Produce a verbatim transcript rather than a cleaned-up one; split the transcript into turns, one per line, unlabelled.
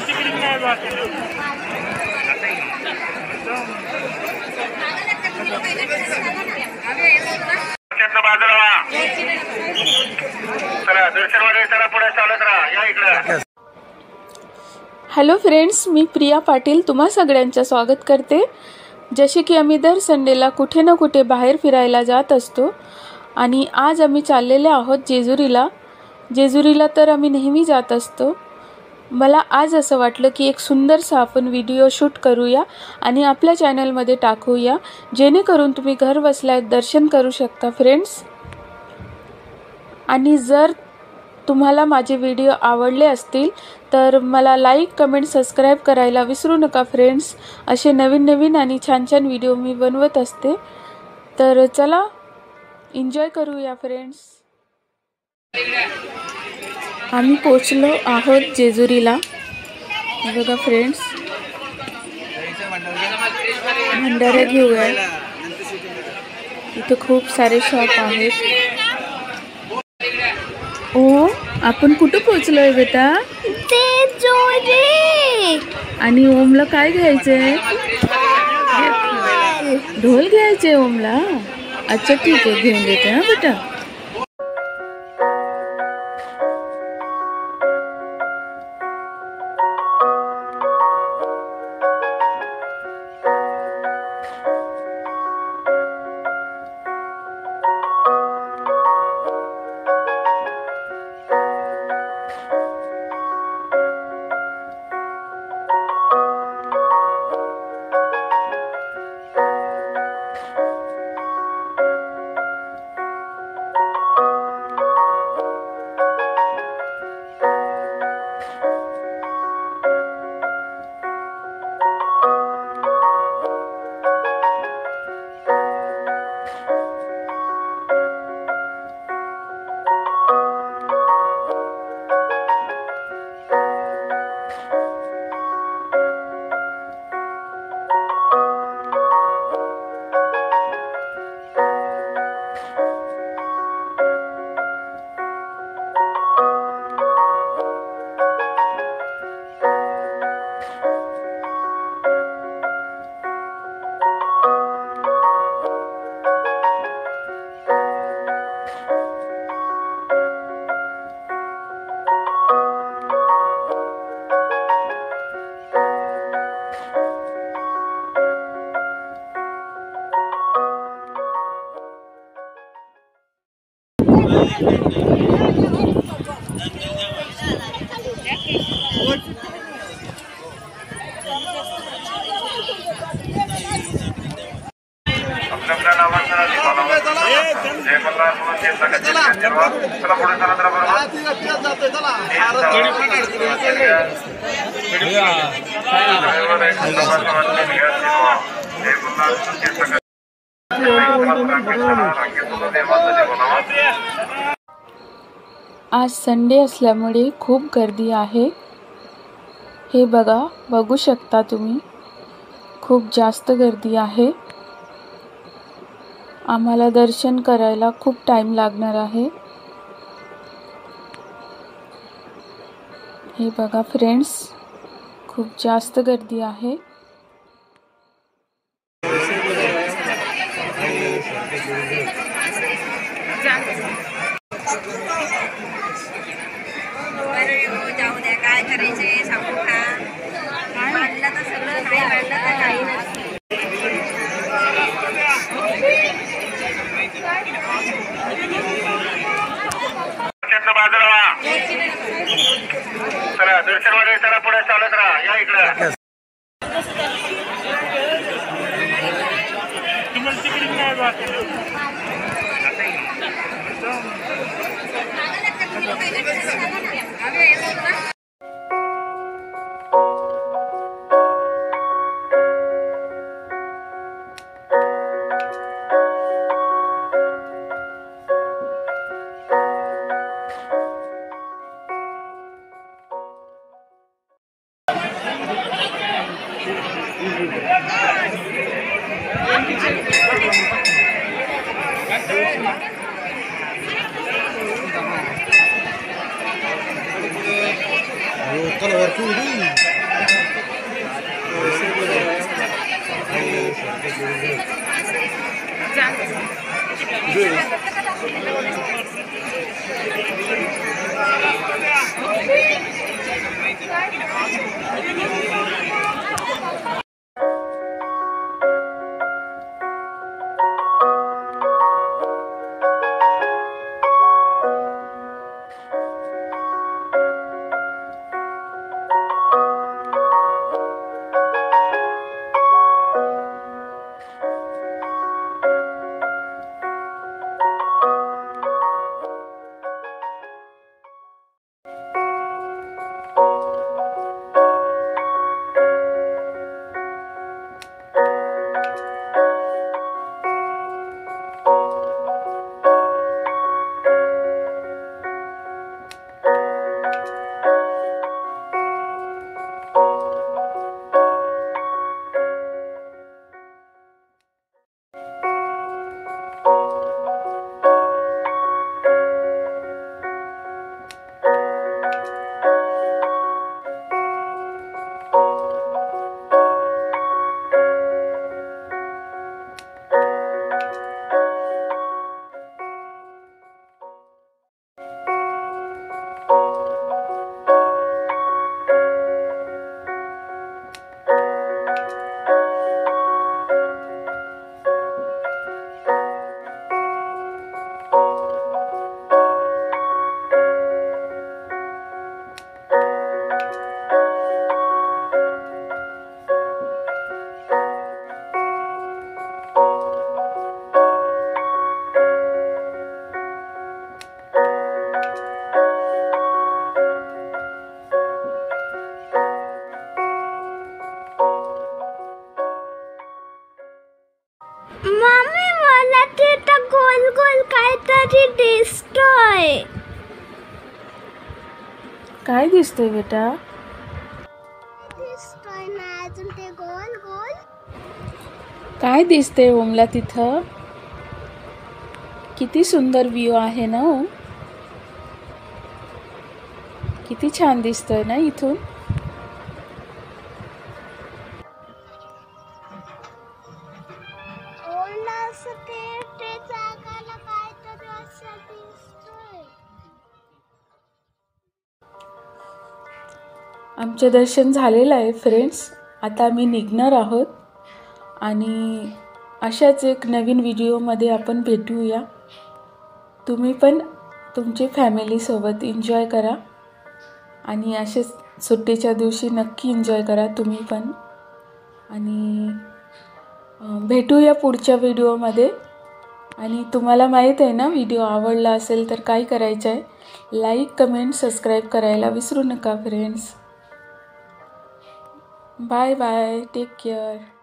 Hello friends, मी प्रिया पाटील तुम्हा सगळ्यांचं स्वागत करते। जसे की आम्ही दर संडेला कुठे ना कुठे बाहेर फिरायला जात असतो आणि आज आम्ही चाललेले आहोत जेजुरीला। जेजुरीला तर आम्ही नेहमी जात असतो। मला आज असं वाटलं की एक सुंदरसा आपण व्हिडिओ शूट करूया आणि आपल्या चॅनलमध्ये टाकूया, जेणेकरून तुम्ही घर बसल्या दर्शन करू शकता फ्रेंड्स। आणि जर तुम्हाला माझे व्हिडिओ आवडले असतील तर मला लाईक, कमेंट, सबस्क्राइब करायला विसरू नका फ्रेंड्स। असे नवीन नवीन आणि छान छान व्हिडिओ मी बनवत असते, तर चला एन्जॉय करूया फ्रेंड्स। आम्ही पोहोचलो आहोत जेजुरीला। बघा फ्रेंड्स, भंडारा घेऊया। इथे खूप सारे शॉप आहेत। ओ, आपण कुठे पोहोचलोय बेटा? जेजुरी। आणि ओमला काय घ्यायचंय? ढोल घ्यायचंय ओमला। अच्छा ठीक आहे, घेऊन देते हा बेटा। आज संडे असल्यामुळे खूप गर्दी आहे। हे बघा, बघू शकता तुम्ही, खूप जास्त गर्दी आहे। आम्हाला दर्शन करायला खूप टाइम लागणार आहे। हे बघा फ्रेंड्स, खूप जास्त गर्दी आहे।
दर्शनवाडी चला, पुढे चालत राहा, या इकडे। Kalau waktu ini
मम्मी मला तिथं गोल गोल काहीतरी दिसतोय.
काय दिसतोय बेटा?
दिसतोय ना अजून ते गोल गोल.
काय दिसतंय ओमला तिथं? किती सुंदर व्ह्यू आहे ना ओम. किती छान दिसतोय ना इथून. आमचे दर्शन झालेलं आहे फ्रेंड्स. आता आम्ही निघणार आहोत आणि अशाच एक नवीन व्हिडिओमध्ये आपण भेटूया. तुम्ही पण तुमची फॅमिलीसोबत एन्जॉय करा आणि असेच सुट्टीच्या दिवशी नक्की एन्जॉय करा तुम्ही पण. आणि भेटूया पुढच्या व्हिडिओमध्ये. आणि तुम्हाला माहीत आहे ना, व्हिडिओ आवडला असेल तर काय करायचं आहे, लाईक कमेंट सबस्क्राईब करायला विसरू नका friends. Bye bye, take care.